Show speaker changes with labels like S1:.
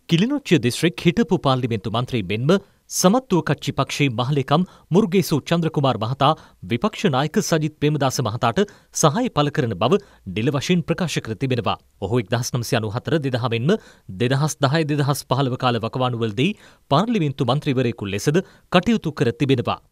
S1: Kilinochchi district හිටපු පාර්ලිමේන්තු මන්ත්‍රී මෙන්ම සමත්තුව කච්චි පක්ෂයේ මහලේකම් මුර්ගේසු චන්ද්‍රකුමාර් මහතා විපක්ෂ නායක සජිත් ප්‍රේමදාස මහතාට සහාය පළ කරන බව නිල වශයෙන් ප්‍රකාශ කර තිබෙනවා. ඔහු 1994 දෙදහ මෙන්ම 2010-2015 කාල වකවානුවලදී පාර්ලිමේන්තු මන්ත්‍රීවරයෙකු ලෙසද කටයුතු කර තිබෙනවා.